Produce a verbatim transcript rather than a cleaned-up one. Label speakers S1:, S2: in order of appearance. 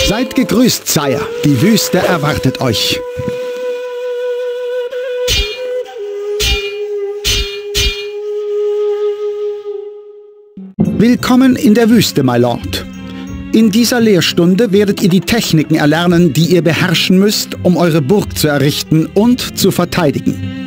S1: Seid gegrüßt, Sire. Die Wüste erwartet euch. Willkommen in der Wüste, my Lord. In dieser Lehrstunde werdet ihr die Techniken erlernen, die ihr beherrschen müsst, um eure Burg zu errichten und zu verteidigen.